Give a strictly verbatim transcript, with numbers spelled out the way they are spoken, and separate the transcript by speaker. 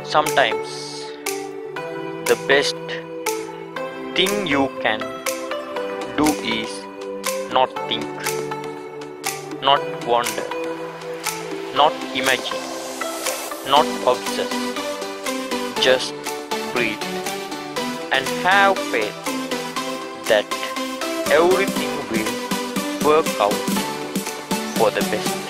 Speaker 1: Sometimes the best thing you can do is not think, not wonder, not imagine, not obsess. Just breathe and have faith that everything will work out for the best.